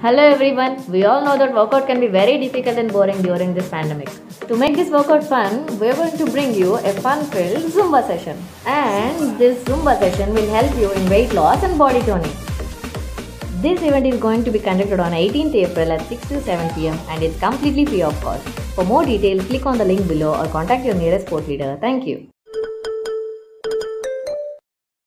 Hello everyone. We all know that workout can be very difficult and boring during this pandemic. To make this workout fun, we're going to bring you a fun-filled Zumba session. And this Zumba session will help you in weight loss and body toning. This event is going to be conducted on 18th April at 6 to 7 pm and it's completely free of cost. For more details, click on the link below or contact your nearest sport leader. Thank you.